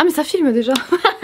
Ah mais ça filme déjà.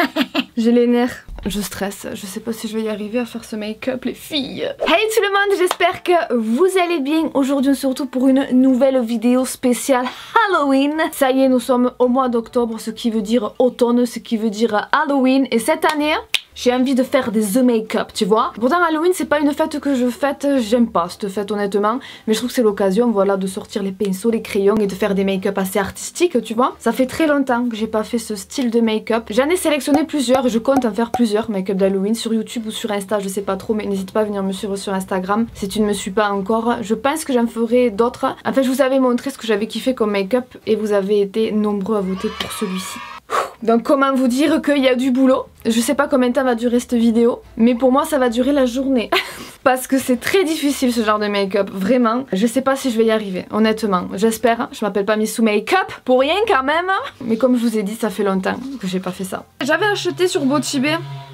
J'ai les nerfs. Je stresse, je sais pas si je vais y arriver à faire ce make-up les filles. Hey tout le monde, j'espère que vous allez bien. Aujourd'hui on se retrouve pour une nouvelle vidéo spéciale Halloween. Ça y est, nous sommes au mois d'octobre, ce qui veut dire automne, ce qui veut dire Halloween. Et cette année, j'ai envie de faire des The Make-up, tu vois. Pourtant Halloween c'est pas une fête que je fête, j'aime pas cette fête honnêtement. Mais je trouve que c'est l'occasion, voilà, de sortir les pinceaux, les crayons et de faire des make-up assez artistiques, tu vois. Ça fait très longtemps que j'ai pas fait ce style de make-up. J'en ai sélectionné plusieurs et je compte en faire plusieurs make-up d'Halloween sur YouTube ou sur Insta, je sais pas trop, mais n'hésite pas à venir me suivre sur Instagram si tu ne me suis pas encore. Je pense que j'en ferai d'autres. En fait je vous avais montré ce que j'avais kiffé comme make-up et vous avez été nombreux à voter pour celui-ci. Donc comment vous dire qu'il y a du boulot. Je sais pas combien de temps va durer cette vidéo, mais pour moi ça va durer la journée. Parce que c'est très difficile ce genre de make-up, vraiment. Je sais pas si je vais y arriver, honnêtement. J'espère, je m'appelle pas Missou Make-up, pour rien quand même. Mais comme je vous ai dit, ça fait longtemps que j'ai pas fait ça. J'avais acheté sur Botibé.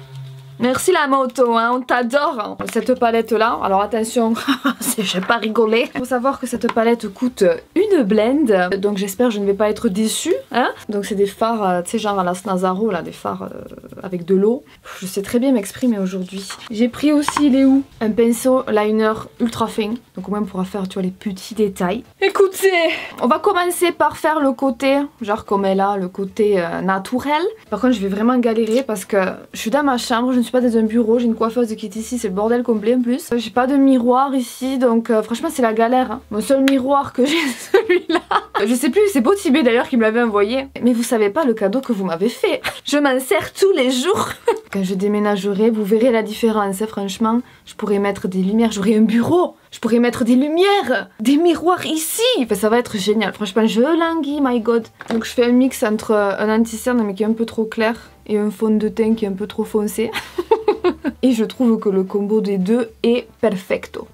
Merci la moto, hein, on t'adore. Cette palette là, alors attention, j'ai pas rigolé. Faut savoir que cette palette coûte une blende, donc j'espère que je ne vais pas être déçue, hein. Donc c'est des fards, tu sais, genre à la Snazaro là, des fards avec de l'eau. Je sais très bien m'exprimer aujourd'hui. J'ai pris aussi, il est où? Un pinceau liner ultra fin, donc au moins on pourra faire, tu vois, les petits détails. Écoutez, on va commencer par faire le côté, genre comme elle a, le côté naturel. Par contre je vais vraiment galérer parce que je suis dans ma chambre, je ne suis pas dans un bureau, j'ai une coiffeuse qui est ici, c'est le bordel complet en plus. J'ai pas de miroir ici, donc franchement c'est la galère, hein. Mon seul miroir que j'ai, c'est celui-là. Je sais plus, c'est Botibé d'ailleurs qui me l'avait envoyé. Mais vous savez pas le cadeau que vous m'avez fait. Je m'en sers tous les jours. Quand je déménagerai, vous verrez la différence, hein, franchement. Je pourrais mettre des lumières, j'aurai un bureau. Je pourrais mettre des lumières, des miroirs ici. Enfin, ça va être génial. Franchement, je languis, my god. Donc je fais un mix entre un anti-cerne mais qui est un peu trop clair et un fond de teint qui est un peu trop foncé. Et je trouve que le combo des deux est perfecto.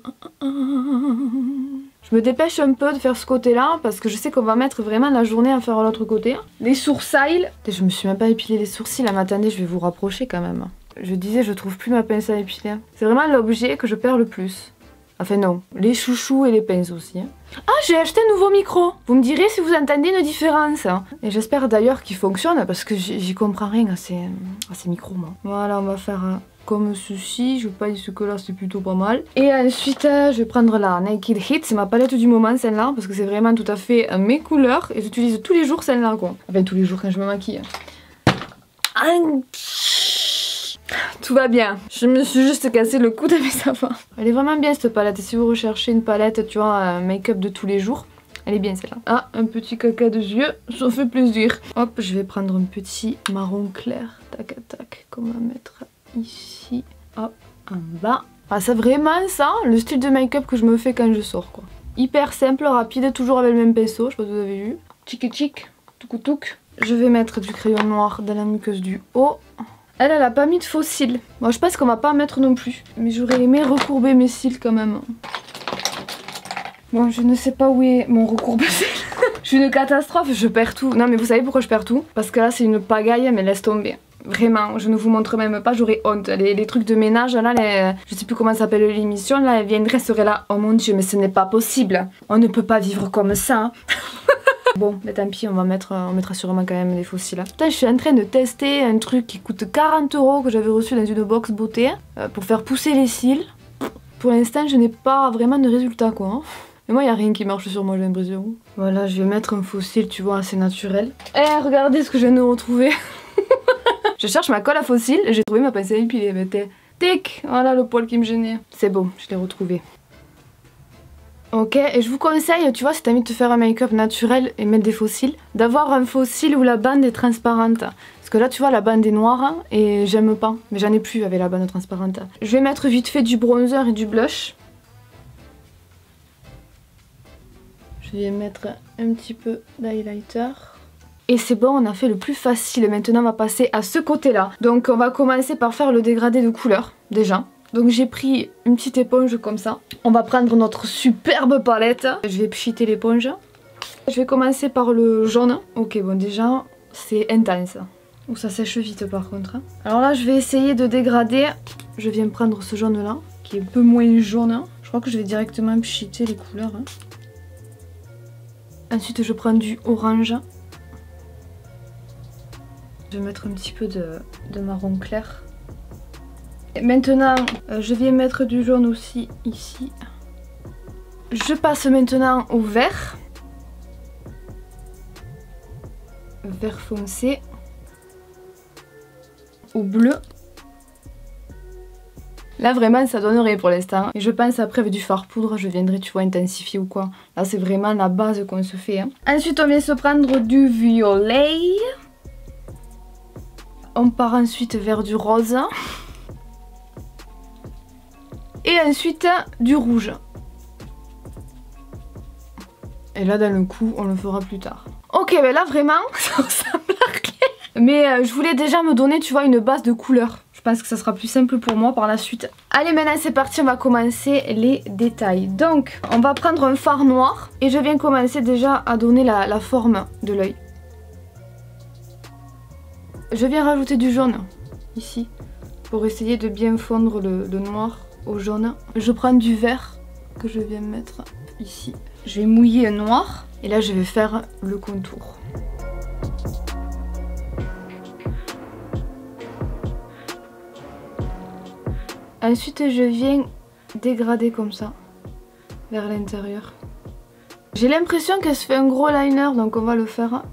Je me dépêche un peu de faire ce côté là parce que je sais qu'on va mettre vraiment la journée à faire l'autre côté. Les sourcils, je me suis même pas épilé les sourcils, mais attendez, je vais vous rapprocher quand même. Je disais, je trouve plus ma pince à épiler. C'est vraiment l'objet que je perds le plus. Enfin non, les chouchous et les pinces aussi. Ah, j'ai acheté un nouveau micro. Vous me direz si vous entendez une différence. Et j'espère d'ailleurs qu'il fonctionne parce que j'y comprends rien à ces micros moi. Voilà, on va faire comme ceci. Je pense que là c'est plutôt pas mal. Et ensuite je vais prendre la Naked Heat. C'est ma palette du moment celle-là parce que c'est vraiment tout à fait mes couleurs. Et j'utilise tous les jours celle-là quoi. Enfin tous les jours quand je me maquille. Tout va bien. Je me suis juste cassé le coude avec ça va. Elle est vraiment bien cette palette. Et si vous recherchez une palette, tu vois, un make-up de tous les jours, elle est bien celle-là. Ah, un petit caca de yeux, ça fait plaisir. Hop, je vais prendre un petit marron clair. Tac, tac, qu'on va mettre ici. Hop, en bas. Ah, c'est vraiment ça, le style de make-up que je me fais quand je sors, quoi. Hyper simple, rapide, toujours avec le même pinceau, je sais pas si vous avez vu. Tchic tchic, touc touc. Je vais mettre du crayon noir dans la muqueuse du haut. Elle a pas mis de faux cils. Moi je pense qu'on va pas en mettre non plus. Mais j'aurais aimé recourber mes cils quand même. Bon, je ne sais pas où est mon recourbe-cils. Je suis une catastrophe, je perds tout. Non mais vous savez pourquoi je perds tout? Parce que là c'est une pagaille, mais laisse tomber. Vraiment, je ne vous montre même pas, j'aurais honte. Les trucs de ménage là, je sais plus comment s'appelle l'émission, là, elle viendrait, serait là. Oh mon dieu, mais ce n'est pas possible. On ne peut pas vivre comme ça. Bon, mais tant pis, on mettra sûrement quand même des fossiles là. Putain, je suis en train de tester un truc qui coûte 40 € que j'avais reçu dans une box beauté pour faire pousser les cils. Pour l'instant, je n'ai pas vraiment de résultat quoi. Hein. Mais moi, il n'y a rien qui marche sur moi, j'ai l'impression. Voilà, je vais mettre un fossile, tu vois, assez naturel. Eh, regardez ce que je viens de retrouver. Je cherche ma colle à fossile, j'ai trouvé ma pince à épiler. Mais tic, voilà le poil qui me gênait. C'est bon, je l'ai retrouvé. Ok, et je vous conseille, tu vois, si t'as envie de te faire un make-up naturel et mettre des faux cils, d'avoir un faux cil où la bande est transparente. Parce que là, tu vois, la bande est noire et j'aime pas. Mais j'en ai plus avec la bande transparente. Je vais mettre vite fait du bronzer et du blush. Je vais mettre un petit peu d'highlighter. Et c'est bon, on a fait le plus facile. Maintenant, on va passer à ce côté-là. Donc, on va commencer par faire le dégradé de couleur, déjà. Donc j'ai pris une petite éponge comme ça. On va prendre notre superbe palette. Je vais pchiter l'éponge. Je vais commencer par le jaune. Ok, bon déjà, c'est intense. Ou ça sèche vite par contre. Alors là, je vais essayer de dégrader. Je viens prendre ce jaune là, qui est un peu moins jaune. Je crois que je vais directement pchiter les couleurs. Ensuite, je prends du orange. Je vais mettre un petit peu de marron clair. Et maintenant, je viens mettre du jaune aussi ici. Je passe maintenant au vert. Vert foncé. Au bleu. Là vraiment ça donne rien pour l'instant. Et je pense après avec du fard poudre je viendrai tu vois intensifier ou quoi. Là c'est vraiment la base qu'on se fait. Hein. Ensuite on vient se prendre du violet. On part ensuite vers du rose. Et ensuite du rouge. Et là dans le coup on le fera plus tard. Ok ben là vraiment ça ressemble à rien. Mais je voulais déjà me donner tu vois une base de couleur. Je pense que ça sera plus simple pour moi par la suite. Allez maintenant c'est parti, on va commencer les détails. Donc on va prendre un fard noir. Et je viens commencer déjà à donner la forme de l'œil. Je viens rajouter du jaune ici. Pour essayer de bien fondre le noir au jaune. Je prends du vert que je viens mettre ici. Je vais mouiller un noir. Et là je vais faire le contour. Ensuite je viens dégrader comme ça vers l'intérieur. J'ai l'impression qu'elle se fait un gros liner donc on va le faire.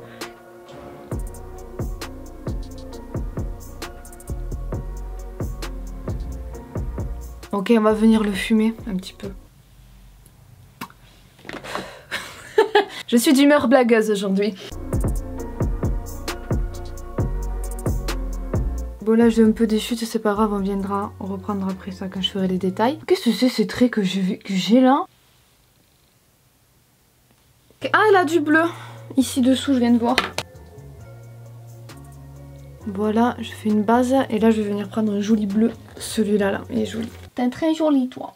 Ok on va venir le fumer un petit peu. Je suis d'humeur blagueuse aujourd'hui. Bon là j'ai un peu des chutes, c'est pas grave, on reprendra après ça quand je ferai les détails. Qu'est-ce que c'est ces traits que j'ai là? Ah elle a du bleu, ici dessous je viens de voir. Voilà, je fais une base et là je vais venir prendre un joli bleu. Celui-là là, il est joli. T'es très joli toi.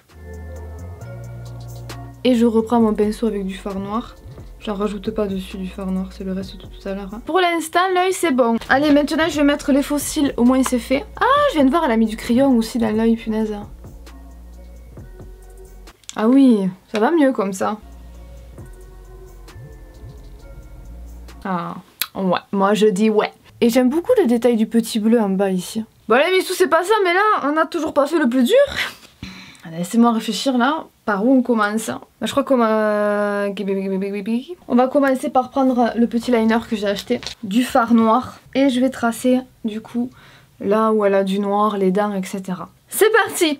Et je reprends mon pinceau avec du fard noir. J'en rajoute pas dessus du fard noir, c'est le reste de tout à l'heure. Hein. Pour l'instant, l'œil c'est bon. Allez, maintenant je vais mettre les faux cils, au moins c'est fait. Ah, je viens de voir, elle a mis du crayon aussi dans l'œil, punaise. Ah oui, ça va mieux comme ça. Ah, ouais, moi je dis ouais. Et j'aime beaucoup le détail du petit bleu en bas ici. Bon allez, Missou, c'est pas ça, mais là, on a toujours pas fait le plus dur. Laissez-moi réfléchir là, par où on commence. Je crois qu'on va... On va commencer par prendre le petit liner que j'ai acheté, du fard noir. Et je vais tracer du coup là où elle a du noir, les dents, etc. C'est parti.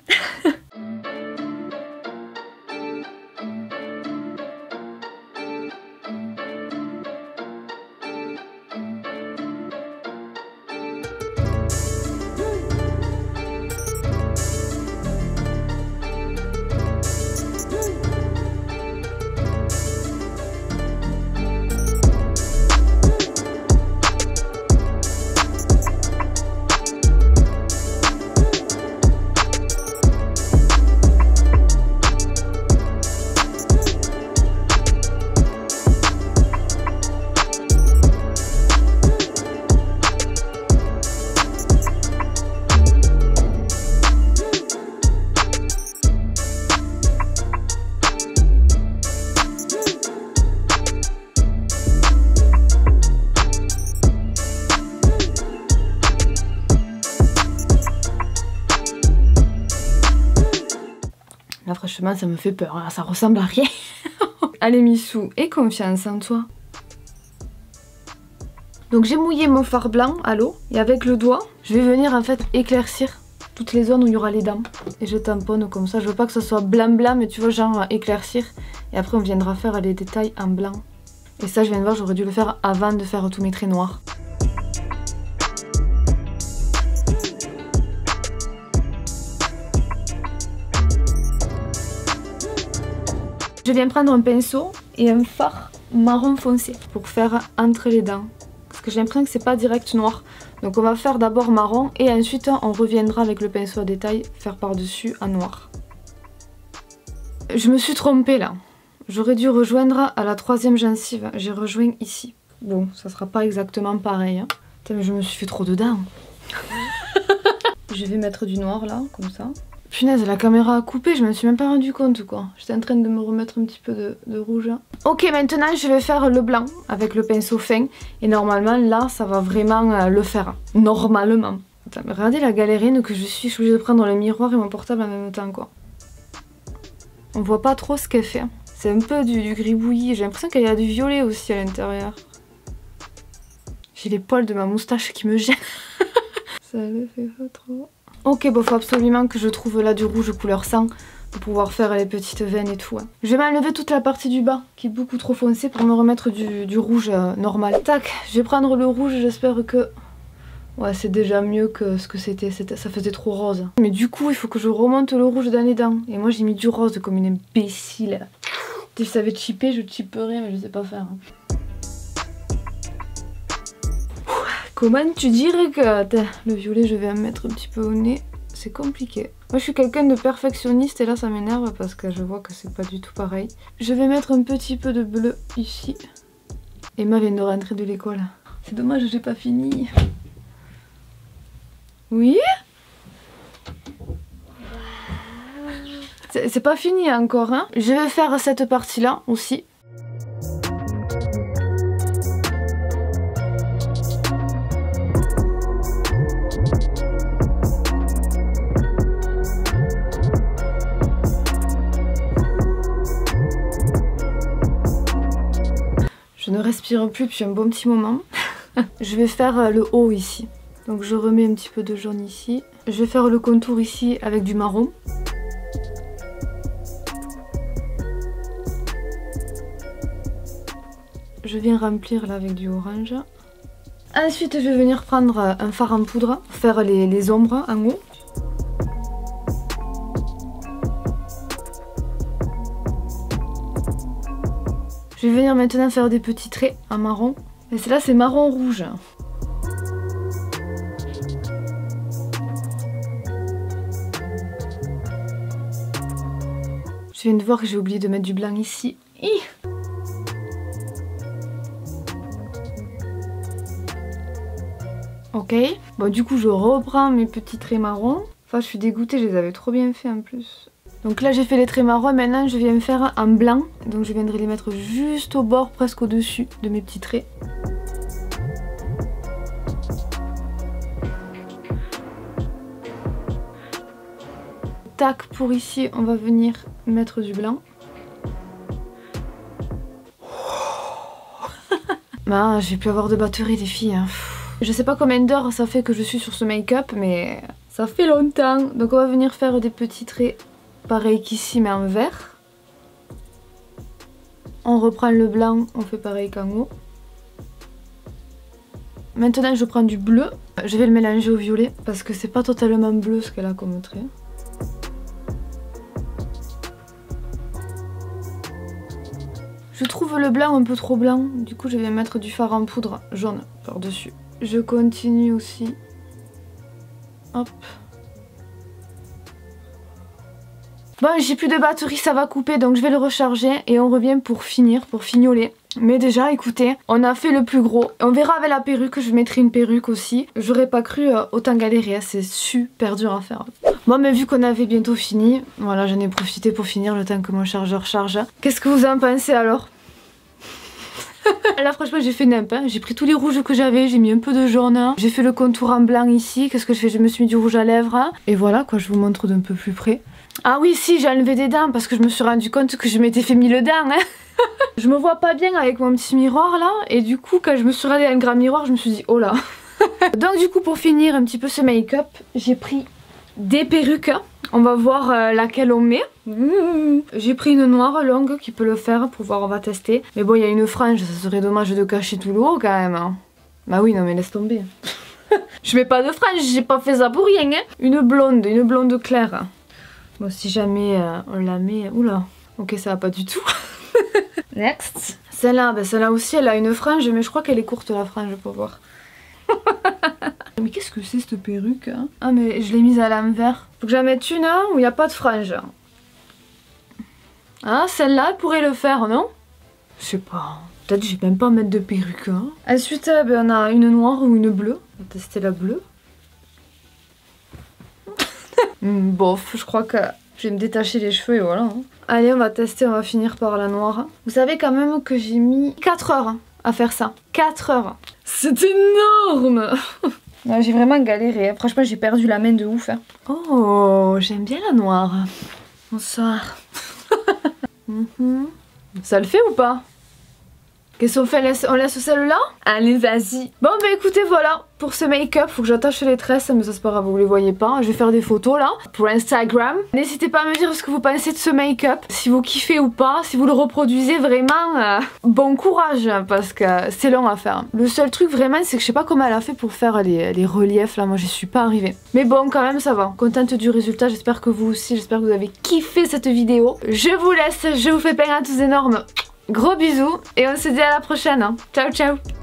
Là franchement ça me fait peur, hein. Ça ressemble à rien. Allez Missou, aie confiance en toi. Donc j'ai mouillé mon fard blanc à l'eau et avec le doigt, je vais venir en fait éclaircir toutes les zones où il y aura les dents. Et je tamponne comme ça, je veux pas que ce soit blanc blanc mais tu vois genre éclaircir. Et après on viendra faire les détails en blanc. Et ça je viens de voir, j'aurais dû le faire avant de faire tous mes traits noirs. Je viens prendre un pinceau et un fard marron foncé pour faire entre les dents. Parce que j'ai l'impression que c'est pas direct noir. Donc on va faire d'abord marron et ensuite on reviendra avec le pinceau à détail faire par-dessus en noir. Je me suis trompée là. J'aurais dû rejoindre à la 3e gencive. J'ai rejoint ici. Bon, ça sera pas exactement pareil. Hein. Putain, mais je me suis fait trop dedans. Je vais mettre du noir là, comme ça. Punaise, la caméra a coupé, je me suis même pas rendu compte quoi. J'étais en train de me remettre un petit peu de rouge. Ok, maintenant je vais faire le blanc avec le pinceau fin. Et normalement là, ça va vraiment le faire. Normalement. Attends, mais regardez la galérienne que je suis obligée de prendre le miroir et mon portable en même temps quoi. On voit pas trop ce qu'elle fait. C'est un peu du gribouillis. J'ai l'impression qu'il y a du violet aussi à l'intérieur. J'ai les poils de ma moustache qui me gênent. Ça le fait pas trop. Ok, bon, faut absolument que je trouve là du rouge couleur sang pour pouvoir faire les petites veines et tout. Hein. Je vais m'enlever toute la partie du bas qui est beaucoup trop foncée pour me remettre du rouge normal. Tac, je vais prendre le rouge, j'espère que... Ouais, c'est déjà mieux que ce que c'était, ça faisait trop rose. Mais du coup, il faut que je remonte le rouge dans les dents. Et moi, j'ai mis du rose comme une imbécile. Si je savais chipper, je chipperais, mais je sais pas faire. Hein. Comment tu dirais que... Attends, le violet, je vais en mettre un petit peu au nez. C'est compliqué. Moi, je suis quelqu'un de perfectionniste et là, ça m'énerve parce que je vois que c'est pas du tout pareil. Je vais mettre un petit peu de bleu ici. Emma vient de rentrer de l'école. C'est dommage, j'ai pas fini. Oui? C'est pas fini encore, hein. Je vais faire cette partie-là aussi. Je ne respire plus depuis un bon petit moment. Je vais faire le haut ici. Donc je remets un petit peu de jaune ici. Je vais faire le contour ici avec du marron. Je viens remplir là avec du orange. Ensuite je vais venir prendre un fard en poudre pour faire les ombres en haut. Je vais venir maintenant faire des petits traits en marron. Et là c'est marron rouge. Je viens de voir que j'ai oublié de mettre du blanc ici. Ok. Bon du coup je reprends mes petits traits marrons. Enfin je suis dégoûtée, je les avais trop bien fait en plus. Donc là j'ai fait les traits marrons, maintenant je viens me faire en blanc. Donc je viendrai les mettre juste au bord, presque au dessus de mes petits traits. Tac, pour ici on va venir mettre du blanc. Bah j'ai pu avoir de batterie les filles. Hein. Je sais pas combien d'heures ça fait que je suis sur ce make-up, mais ça fait longtemps. Donc on va venir faire des petits traits pareil qu'ici mais en vert. On reprend le blanc, on fait pareil qu'en haut. Maintenant je prends du bleu. Je vais le mélanger au violet parce que c'est pas totalement bleu ce qu'elle a comme trait. Je trouve le blanc un peu trop blanc, du coup je vais mettre du fard en poudre jaune par-dessus. Je continue aussi. Hop. Bon, j'ai plus de batterie, ça va couper, donc je vais le recharger et on revient pour finir, pour fignoler. Mais déjà, écoutez, on a fait le plus gros. On verra avec la perruque, je mettrai une perruque aussi. J'aurais pas cru autant galérer, c'est super dur à faire. Bon, mais vu qu'on avait bientôt fini, voilà, j'en ai profité pour finir le temps que mon chargeur charge. Qu'est-ce que vous en pensez alors? Là franchement j'ai fait nimp, hein. J'ai pris tous les rouges que j'avais, j'ai mis un peu de jaune. J'ai fait le contour en blanc ici, qu'est-ce que je fais? Je me suis mis du rouge à lèvres. Et voilà quoi, je vous montre d'un peu plus près. Ah oui si, j'ai enlevé des dents parce que je me suis rendu compte que je m'étais fait 1000 dents. Hein. Je me vois pas bien avec mon petit miroir là. Et du coup quand je me suis regardée dans le grand miroir, je me suis dit oh là. Donc du coup pour finir un petit peu ce make-up, j'ai pris des perruques. On va voir laquelle on met. J'ai pris une noire longue qui peut le faire pour voir, on va tester. Mais bon, il y a une frange, ça serait dommage de cacher tout le haut quand même. Hein. Bah oui, non mais laisse tomber. Je mets pas de frange, j'ai pas fait ça pour rien. Hein. Une blonde claire. Bon, si jamais on la met... Oula, ok, ça va pas du tout. Next. Celle-là, bah, celle-là aussi, elle a une frange, mais je crois qu'elle est courte la frange pour voir. Mais qu'est-ce que c'est cette perruque hein? Ah mais je l'ai mise à l'envers. Faut que j'en mette une hein, où il n'y a pas de frange. Ah celle-là pourrait le faire non? Je sais pas. Peut-être que je vais même pas mettre de perruque. Hein. Ensuite ben, on a une noire ou une bleue. On va tester la bleue. Bof, je crois que je vais me détacher les cheveux et voilà. Hein. Allez, on va tester, on va finir par la noire. Vous savez quand même que j'ai mis 4 heures à faire ça. 4 heures. C'est énorme. J'ai vraiment galéré. Franchement, j'ai perdu la main de ouf. Hein. Oh, j'aime bien la noire. Bonsoir. Ça le fait ou pas? Qu'est-ce qu'on fait? On laisse celle-là? Allez, vas-y. Bon, bah écoutez, voilà. Pour ce make-up, faut que j'attache les tresses, mais ça c'est pas grave, vous les voyez pas. Je vais faire des photos là, pour Instagram. N'hésitez pas à me dire ce que vous pensez de ce make-up. Si vous kiffez ou pas, si vous le reproduisez vraiment, bon courage, parce que c'est long à faire. Le seul truc vraiment, c'est que je sais pas comment elle a fait pour faire les reliefs là. Moi, j'y suis pas arrivée. Mais bon, quand même, ça va. Contente du résultat, j'espère que vous aussi. J'espère que vous avez kiffé cette vidéo. Je vous laisse, je vous fais plein à tous énormes. Gros bisous et on se dit à la prochaine. Ciao ciao.